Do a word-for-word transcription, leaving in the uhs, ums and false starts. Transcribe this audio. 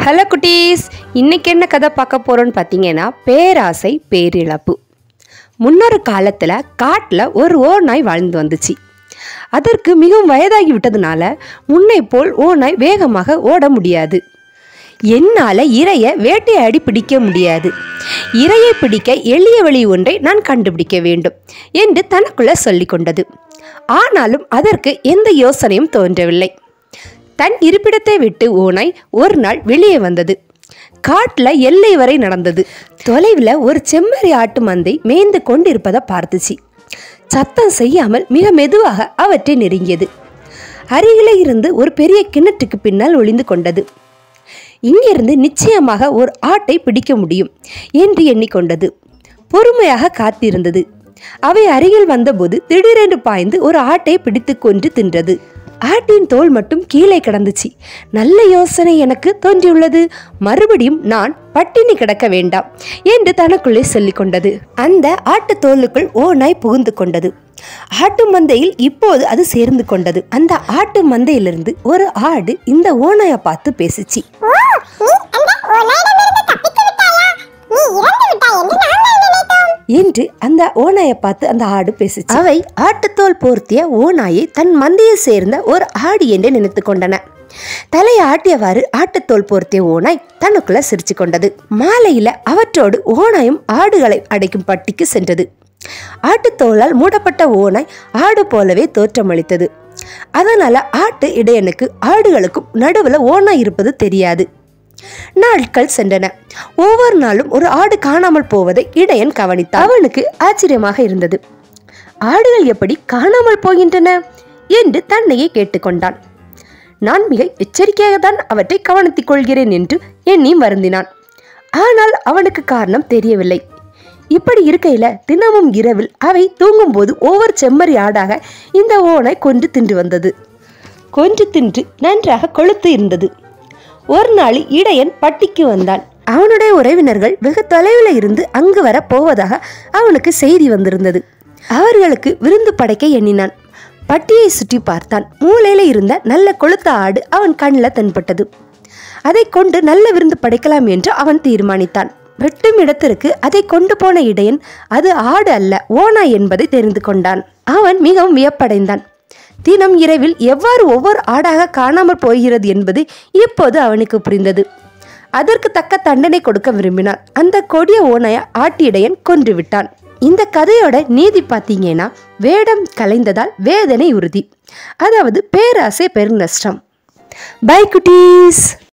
Hello குட்டீஸ், இன்னைக்கு என்ன கதை பார்க்க போகிறோன்னு பார்த்தீங்கன்னா பேராசை பேரிழப்பு. முன்னொரு காலத்தில் காட்டில் ஒரு ஓநாய் வாழ்ந்து வந்துச்சு. அதற்கு மிகவும் வயதாகி விட்டதுனால முன்னை போல் ஓநாய் வேகமாக ஓட முடியாது. என்னால் இரையை வேட்டையாடி பிடிக்க முடியாது. இரையை பிடிக்க எளிய வழி ஒன்றை நான் கண்டுபிடிக்க வேண்டும் என்று தனக்குள்ள சொல்லி கொண்டது. ஆனாலும் அதற்கு எந்த யோசனையும் தோன்றவில்லை. தன் இருப்பிடத்தை விட்டு ஓநாய் ஒரு நாள் வெளியே வந்தது. காட்டில் எல்லை வரை நடந்தது. தொலைவில் ஒரு செம்மறி ஆட்டு மந்தை மேய்ந்து கொண்டிருப்பதை பார்த்துச்சு. சத்தம் செய்யாமல் மிக மெதுவாக அவற்றை நெருங்கியது. அருகிலே இருந்து ஒரு பெரிய கிணற்றுக்கு பின்னால் ஒளிந்து கொண்டது. இங்கிருந்து நிச்சயமாக ஒரு ஆட்டை பிடிக்க முடியும் என்று எண்ணிக்கொண்டது. பொறுமையாக காத்திருந்தது. அவை அருகில் வந்தபோது திடீரென்று பாய்ந்து ஒரு ஆட்டை பிடித்து கொன்று தின்றது. ஆட்டின் தோல் மட்டும் கீழே கிடந்துச்சு. நல்ல யோசனை எனக்கு தோன்றியுள்ளது. மறுபடியும் நான் பட்டினி கிடக்க வேண்டாம் என்று தனக்குள்ளே சொல்லிக் கொண்டது. அந்த ஆட்டு தோலுக்குள் ஓநாய் புகுந்து கொண்டது. ஆட்டு மந்தையில் இப்போது அது சேர்ந்து கொண்டது. அந்த ஆட்டு மந்தையிலிருந்து ஒரு ஆடு இந்த ஓநாயை பார்த்து பேசிச்சு. என்று அந்த ஓநாயை பார்த்து அந்த ஆடு பேசிச்சு. அவை ஆட்டுத்தோல் போர்த்திய ஓநாயை தன் மந்தையை சேர்ந்த ஒரு ஆடு என்று நினைத்து கொண்டன. தலையை ஆட்டியவாறு ஆட்டுத்தோல் போர்த்திய ஓநாய் தனக்குள்ள சிரிச்சு கொண்டது. மாலையில அவற்றோடு ஓநாயும் ஆடுகளை அடைக்கும் பட்டிக்கு சென்றது. ஆட்டுத்தோலால் மூடப்பட்ட ஓநாய் ஆடு போலவே தோற்றமளித்தது. அதனால ஆட்டு இடையனுக்கு ஆடுகளுக்கும் நடுவில் ஓநாய் இருப்பது தெரியாது. நாட்கள் சென்றன. ஒவ்வொரு நாளும் ஒரு ஆடு காணாமல் போவதை இடையன் கவனித்தான். அவனுக்கு ஆச்சரியமாக இருந்தது. ஆடுகள் எப்படி காணாமல் போகின்றன என்று தன்னையே கேட்டுக்கொண்டான். நான் மிக எச்சரிக்கையாக தான் அவற்றை கவனித்துக் கொள்கிறேன் என்று எண்ணி வருந்தினான். ஆனால் அவனுக்கு காரணம் தெரியவில்லை. இப்படி இருக்கையில தினமும் இரவில் அவை தூங்கும் போது ஒவ்வொரு செம்மறி ஆடாக இந்த ஓநாய் கொன்று தின்று வந்தது. கொன்று தின்று நன்றாக கொழுத்து இருந்தது. ஒரு நாள் இடையன் பட்டிக்கு வந்தான். அவனுடைய உறவினர்கள் வெகு தொலைவில் இருந்து அங்கு வர போவதாக அவனுக்கு செய்தி வந்திருந்தது. அவர்களுக்கு விருந்து படைக்க எண்ணினான். பட்டியை சுற்றி பார்த்தான். மூலையில இருந்த நல்ல கொழுத்த ஆடு அவன் கண்ணில் தென்பட்டது. அதை கொண்டு நல்ல விருந்து படைக்கலாம் என்று அவன் தீர்மானித்தான். வெட்டும் இடத்திற்கு அதை கொண்டு போன இடையன் அது ஆடு அல்ல ஓநாய் என்பதை தெரிந்து கொண்டான். அவன் மிகவும் வியப்படைந்தான். தினம் இரவில் எவ்வாறு ஒவ்வொரு ஆடாக காணாமல் போகிறது என்பது இப்போது அவனுக்கு புரிந்தது. அதற்கு தக்க தண்டனை கொடுக்க விரும்பினான். அந்த கொடிய ஓநாய ஆட்டிடையன் கொன்று விட்டான். இந்த கதையோட நீதி பார்த்தீங்கன்னா, வேடம் கலைந்ததால் வேதனை உறுதி. அதாவது பேராசை பெருநஷ்டம். பை குட்டீஸ்.